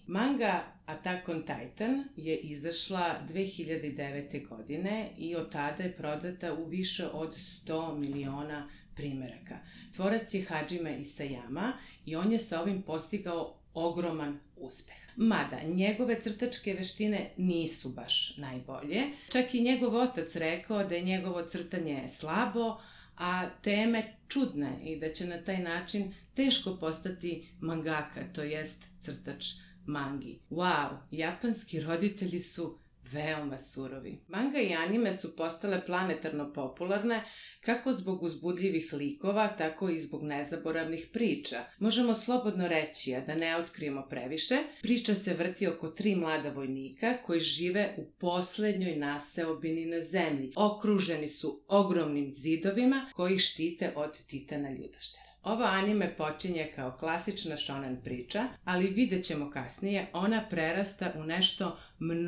Manga Attack on Titan je izašla 2009. godine i od tada je prodata u više od 100 miliona primeraka. Tvorac je Hajime Isayama i on je sa ovim postigao ogroman uspeh. Mada, njegove crtačke veštine nisu baš najbolje. Čak i njegov otac rekao da je njegovo crtanje slabo, a teme čudne i da će na taj način teško postati mangaka, to jest crtač mangi. Wow, japanski roditelji su veoma surovi. Manga i anime su postale planetarno popularne kako zbog uzbudljivih likova, tako i zbog nezaboravnih priča. Možemo slobodno reći, a da ne otkrijemo previše, priča se vrti oko 3 mlada vojnika koji žive u poslednjoj naseobini na zemlji. Okruženi su ogromnim zidovima koji ih štite od titana ljudoštera. Ova anime počinje kao klasična shonen priča, ali vidjet ćemo kasnije, ona prerasta u nešto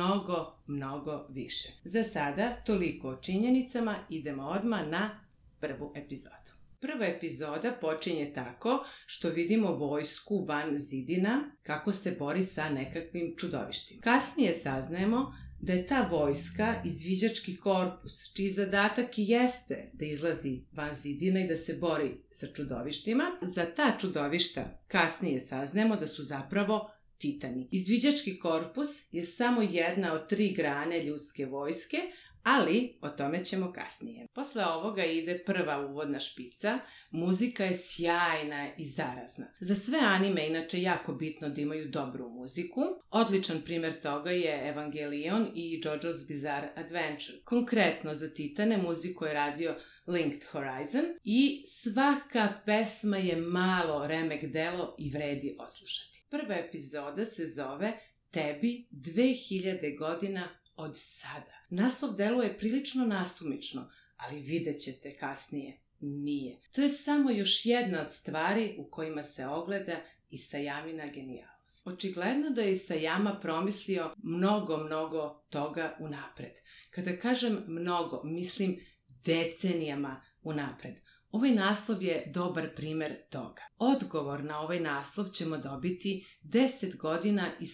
mnogo više. Za sada, toliko o činjenicama, idemo odmah na prvu epizodu. Prva epizoda počinje tako što vidimo vojsku van zidina kako se bori sa nekakvim čudovištima. Kasnije saznajemo da je ta vojska izviđački korpus, čiji zadatak i jeste da izlazi van zidina i da se bori sa čudovištima. Za ta čudovišta kasnije saznajemo da su zapravo titani. Izviđački korpus je samo jedna od 3 grane ljudske vojske, ali o tome ćemo kasnije. Posle ovoga ide prva uvodna špica, muzika je sjajna i zarazna. Za sve anime inače jako bitno da imaju dobru muziku. Odličan primer toga je Evangelion i JoJo's Bizarre Adventure. Konkretno za Titane muziku je radio Linked Horizon i svaka pesma je malo remek delo i vredi oslušati. Prva epizoda se zove Tebi 2000 godina od sada. Naslov deluje prilično nasumično, ali vidjet ćete kasnije, nije. To je samo još jedna od stvari u kojima se ogleda Isayamina genijalnost. Očigledno da je Isayama promislio mnogo toga unapred. Kada kažem mnogo, mislim decenijama unapred. Ovaj naslov je dobar primer toga. Odgovor na ovaj naslov ćemo dobiti 10 godina i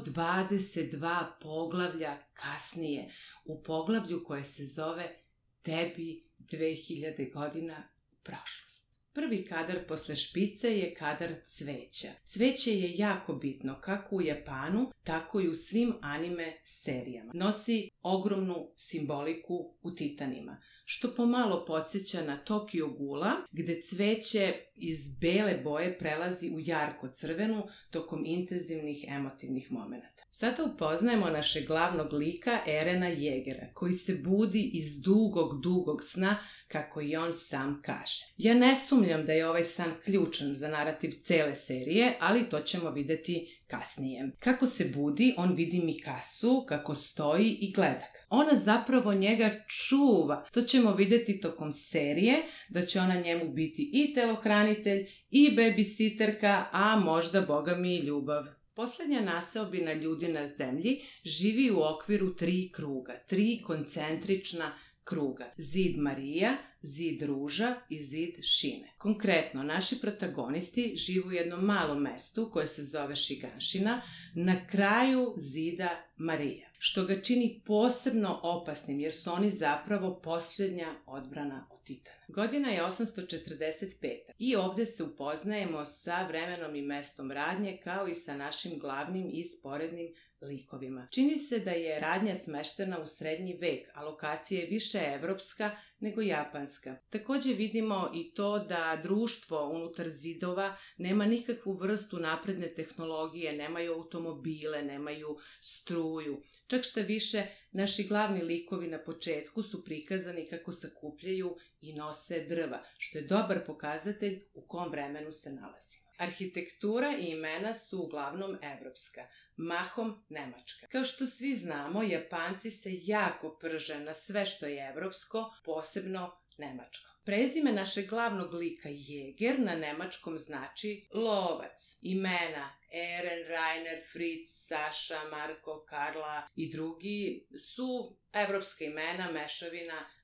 122 poglavlja kasnije, u poglavlju koje se zove Tebi 2000 godina u prošlost. Prvi kadar posle špice je kadar cveća. Cveće je jako bitno kako u Japanu, tako i u svim anime serijama. Nosi ogromnu simboliku u Titanima, što pomalo podsjeća na Tokyo Ghoula, gde cveće iz bele boje prelazi u jarko crvenu tokom intenzivnih emotivnih momenata. Sada upoznajemo našeg glavnog lika Erena Jegera, koji se budi iz dugog sna, kako i on sam kaže. Ja ne sumnjam da je ovaj san ključan za narativ cele serije, ali to ćemo videti kasnije. Kako se budi, on vidi Mikasu kako stoji i gleda ga. Ona zapravo njega čuva. To ćemo videti tokom serije, da će ona njemu biti i telohranitelj, i babysitterka, a možda boga mi i ljubav. Poslednja naseobina ljudi na zemlji živi u okviru 3 kruga, 3 koncentrična kruga. Zid Marija, zid Ruža i zid Šine. Konkretno, naši protagonisti žive u jednom malom mestu koje se zove Shiganshina na kraju zida Marija, što ga čini posebno opasnim jer su oni zapravo posljednja odbrana od Titana. Godina je 845. I ovde se upoznajemo sa vremenom i mestom radnje kao i sa našim glavnim i sporednim likovima. Čini se da je radnja smeštena u srednji vek, a lokacija je više evropska nego japanska. Takođe vidimo i to da društvo unutar zidova nema nikakvu vrstu napredne tehnologije, nemaju automobile, nemaju struju. Čak šta više, naši glavni likovi na početku su prikazani kako sakupljaju i nose drva, što je dobar pokazatelj u kom vremenu se nalazimo. Arhitektura i imena su uglavnom evropska, mahom nemačka. Kao što svi znamo, Japanci se jako prže na sve što je evropsko, posebno nemačko. Prezime našeg glavnog lika Jeger na nemačkom znači lovac. Imena Eren, Rainer, Fritz, Saša, Marko, Karla i drugi su evropska imena, mešavina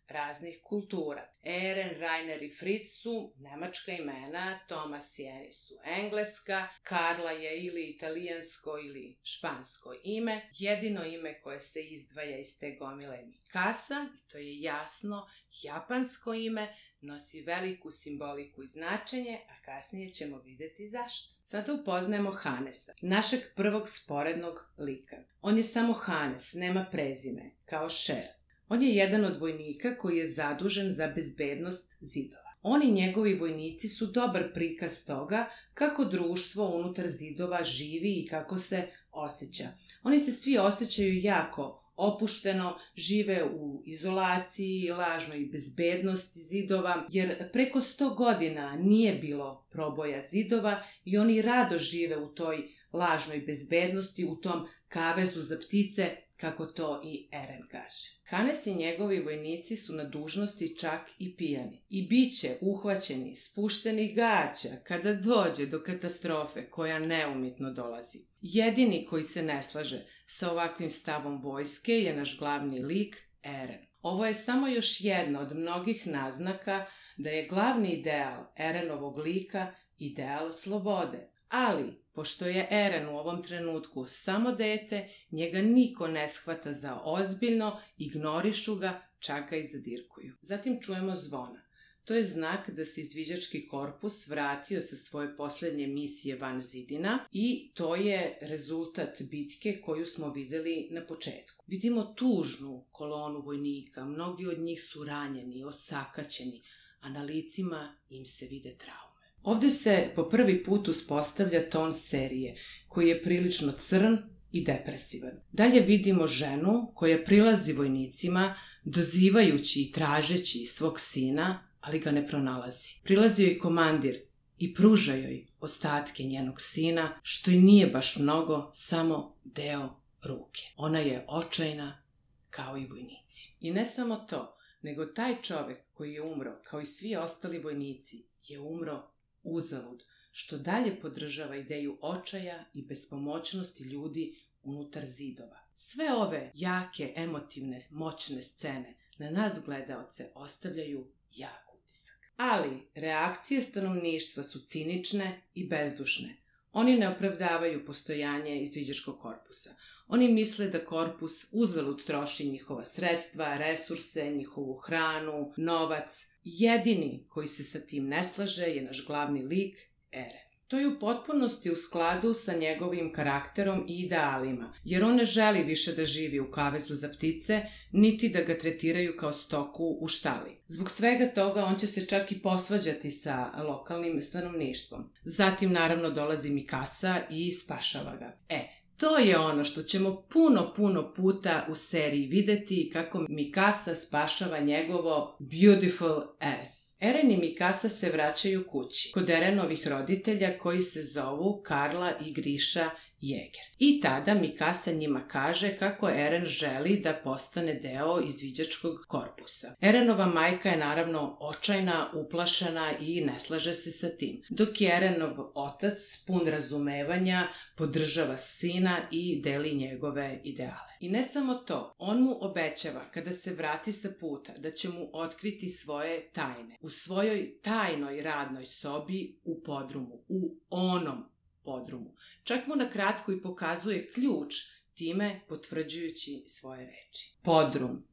raznih kultura. Eren, Rainer i Fritz su nemačka imena, Thomas i Annie su engleska, Karla je ili italijansko ili špansko ime. Jedino ime koje se izdvaja iz te gomile je Mikasa, i to je jasno japansko ime, nosi veliku simboliku i značenje, a kasnije ćemo vidjeti zašto. Sada upoznajemo Hannesa, našeg prvog sporednog lika. On je samo Hannes, nema prezime, kao Cher. On je jedan od vojnika koji je zadužen za bezbednost zidova. On i njegovi vojnici su dobar prikaz toga kako društvo unutar zidova živi i kako se osjeća. Oni se svi osjećaju jako opušteno, žive u izolaciji, lažnoj bezbednosti zidova, jer preko 100 godina nije bilo proboja zidova i oni rado žive u toj lažnoj bezbednosti, u tom kavezu za ptice, kako to i Eren kaže. Hannes i njegovi vojnici su na dužnosti čak i pijani. I bit će uhvaćeni, spušteni gaća kada dođe do katastrofe koja neumitno dolazi. Jedini koji se ne slaže sa ovakvim stavom vojske je naš glavni lik, Eren. Ovo je samo još jedna od mnogih naznaka da je glavni ideal Erenovog lika ideal slobode. Ali, pošto je Eren u ovom trenutku samo dete, njega niko ne shvata za ozbiljno, ignorišu ga, čak ga i zadirkuju. Zatim čujemo zvona. To je znak da se izviđački korpus vratio sa svoje posljednje misije van zidina i to je rezultat bitke koju smo videli na početku. Vidimo tužnu kolonu vojnika, mnogi od njih su ranjeni, osakaćeni, a na licima im se vide traume. Ovdje se po prvi put uspostavlja ton serije, koji je prilično crn i depresivan. Dalje vidimo ženu koja prilazi vojnicima, dozivajući i tražeći svog sina, ali ga ne pronalazi. Prilazi joj komandir i pruža joj ostatke njenog sina, što i nije baš mnogo, samo deo ruke. Ona je očajna kao i vojnici. I ne samo to, nego taj čovjek koji je umro, kao i svi ostali vojnici, je umro uzalud, što dalje podržava ideju očaja i bespomoćnosti ljudi unutar zidova. Sve ove jake, emotivne, moćne scene na nas gledaoce ostavljaju jak utisak. Ali reakcije stanovništva su cinične i bezdušne. Oni ne opravdavaju postojanje izviđačkog korpusa. Oni misle da korpus uzalud troši njihova sredstva, resurse, njihovu hranu, novac. Jedini koji se sa tim ne slaže je naš glavni lik, Eren. To je u potpunosti u skladu sa njegovim karakterom i idealima, jer on ne želi više da živi u kavezu za ptice, niti da ga tretiraju kao stoku u štali. Zbog svega toga on će se čak i posvađati sa lokalnim stanovništvom. Zatim naravno dolazi Mikasa i spašava ga. To je ono što ćemo puno puta u seriji videti, kako Mikasa spašava njegovo beautiful ass. Eren i Mikasa se vraćaju kući, kod Erenovih roditelja koji se zovu Karla i Grisha Jäger. I tada Mikasa njima kaže kako Eren želi da postane deo izviđačkog korpusa. Erenova majka je naravno očajna, uplašena i ne slaže se sa tim, dok je Erenov otac pun razumevanja, podržava sina i deli njegove ideale. I ne samo to, on mu obećava kada se vrati sa puta da će mu otkriti svoje tajne. U svojoj tajnoj radnoj sobi u podrumu, u onom podrumu. Čak mu na kratko i pokazuje ključ, time potvrđujući svoje reči. Podrum.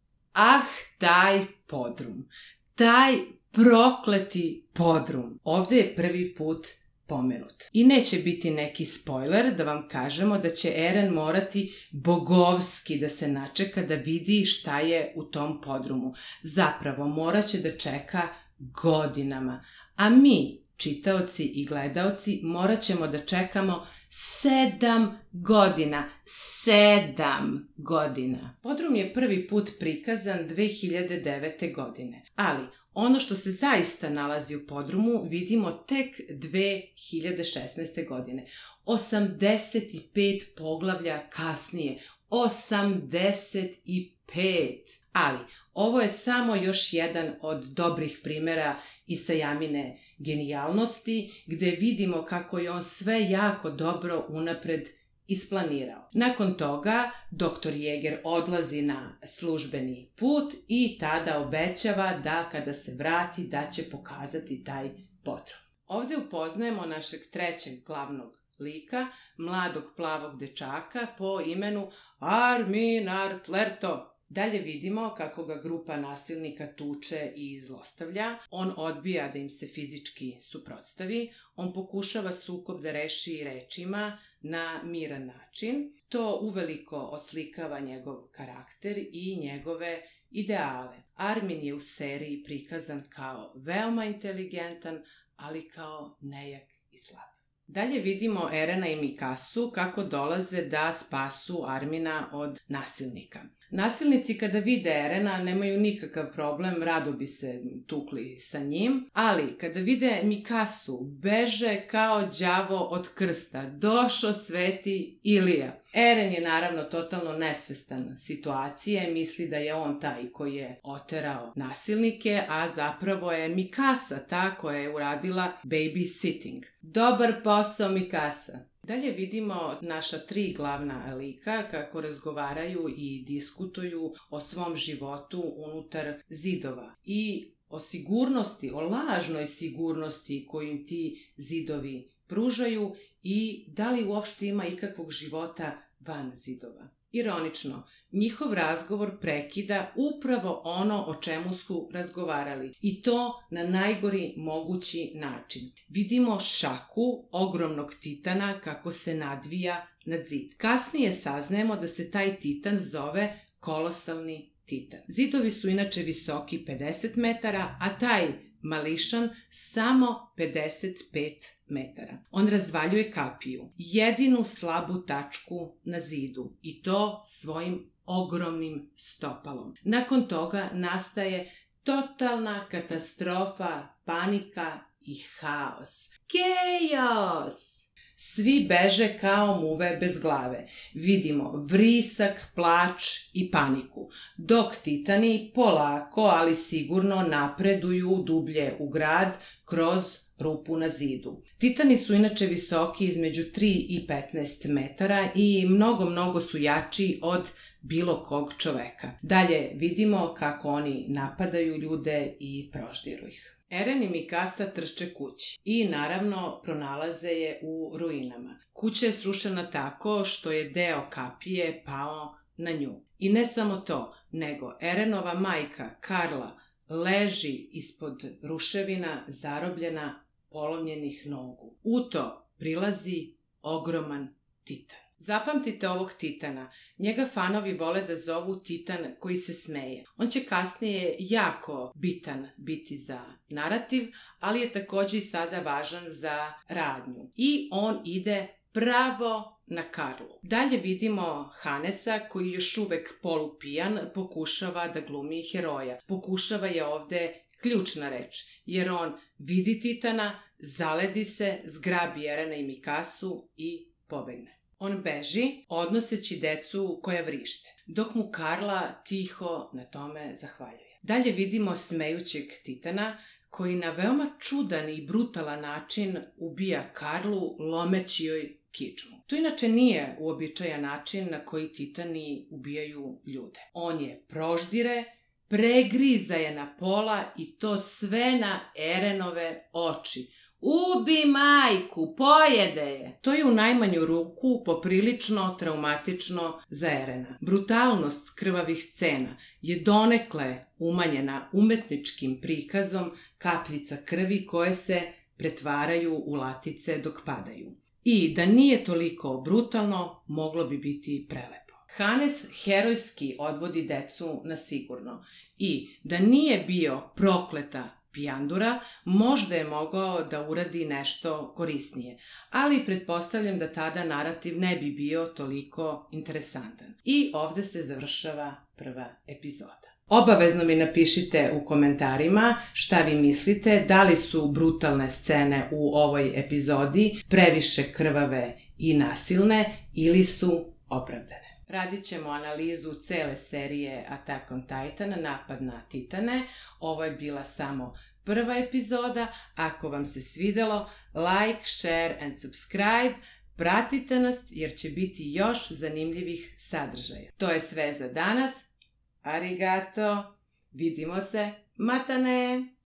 Taj podrum. Taj prokleti podrum. Ovdje je prvi put pomenut. I neće biti neki spoiler da vam kažemo da će Eren morati bogovski da se načeka da vidi šta je u tom podrumu. Zapravo morat će da čeka godinama. A mi, čitaoci i gledaoci, morat ćemo da čekamo 7 godina. 7 godina. Podrum je prvi put prikazan 2009. godine, ali ono što se zaista nalazi u podrumu vidimo tek 2016. godine. 85 poglavlja kasnije. 85! Ali ovo je samo još jedan od dobrih primjera Isayamine genijalnosti, gde vidimo kako je on sve jako dobro unapred isplanirao. Nakon toga, dr. Jeger odlazi na službeni put i tada obećava da kada se vrati da će pokazati taj podrum. Ovdje upoznajemo našeg trećeg glavnog lika, mladog plavog dečaka po imenu Armin Artlerto. Dalje vidimo kako ga grupa nasilnika tuče i zlostavlja. On odbija da im se fizički suprotstavi. On pokušava sukob da reši rečima na miran način. To uveliko oslikava njegov karakter i njegove ideale. Armin je u seriji prikazan kao veoma inteligentan, ali kao nejak i slab. Dalje vidimo Erena i Mikasu kako dolaze da spasu Armina od nasilnika. Nasilnici kada vide Erena nemaju nikakav problem, rado bi se tukli sa njim, ali kada vide Mikasu beže kao đavo od krsta, došo sveti Ilija. Eren je naravno totalno nesvestan situacije, misli da je on taj koji je oterao nasilnike, a zapravo je Mikasa ta koja je uradila babysitting. Dobar posao, Mikasa! Dalje vidimo naša tri glavna lika kako razgovaraju i diskutuju o svom životu unutar zidova i o sigurnosti, o lažnoj sigurnosti koju im ti zidovi pružaju i da li uopšte ima ikakvog života van zidova. Ironično, njihov razgovor prekida upravo ono o čemu su razgovarali i to na najgori mogući način. Vidimo šaku ogromnog titana kako se nadvija nad zid. Kasnije saznajemo da se taj titan zove kolosalni titan. Zidovi su inače visoki 50 metara, a taj mališan samo 55 metara. On razvaljuje kapiju, jedinu slabu tačku na zidu, i to svojim ogromnim stopalom. Nakon toga nastaje totalna katastrofa, panika i haos. Chaos! Svi beže kao muve bez glave. Vidimo vrisak, plač i paniku, dok titani polako, ali sigurno napreduju dublje u grad kroz rupu na zidu. Titani su inače visoki između 3 i 15 metara i mnogo su jači od bilo kog čoveka. Dalje vidimo kako oni napadaju ljude i proždiru ih. Eren i Mikasa trče kući i naravno pronalaze je u ruinama. Kuća je srušena tako što je deo kapije pao na nju. I ne samo to, nego Erenova majka Karla leži ispod ruševina zarobljena polomljenih nogu. U to prilazi ogroman titan. Zapamtite ovog titana. Njega fanovi vole da zovu titan koji se smeje. On će kasnije jako bitan biti za narativ, ali je također i sada važan za radnju. I on ide pravo na Karlu. Dalje vidimo Hanesa koji još uvek polupijan pokušava da glumi heroja. Pokušava je ovde ključna reč, jer on vidi titana, zaledi se, zgrabi Erena i Mikasu i pobegne. On beži, odnoseći decu koja vrište, dok mu Karla tiho na tome zahvaljuje. Dalje vidimo smejućeg titana koji na veoma čudan i brutalan način ubija Karlu lomeći joj kičmu. To inače nije uobičajan način na koji titani ubijaju ljude. On je proždire, pregriza je na pola i to sve na Erenove oči. Ubi majku, pojede je! To je u najmanju ruku poprilično traumatično za Erena. Brutalnost krvavih scena je donekle umanjena umetničkim prikazom kapljica krvi koje se pretvaraju u latice dok padaju. I da nije toliko brutalno, moglo bi biti prelepo. Hanes herojski odvodi decu na sigurno i da nije bio prokleta pijandura, možda je mogao da uradi nešto korisnije, ali pretpostavljam da tada narativ ne bi bio toliko interesantan. I ovde se završava prva epizoda. Obavezno mi napišite u komentarima šta vi mislite, da li su brutalne scene u ovoj epizodi previše krvave i nasilne ili su opravdane. Radit ćemo analizu cele serije Attack on Titan, napad na titane. Ovo je bila samo prva epizoda. Ako vam se svidelo, like, share and subscribe. Pratite nas jer će biti još zanimljivih sadržaja. To je sve za danas. Arigato. Vidimo se. Matane.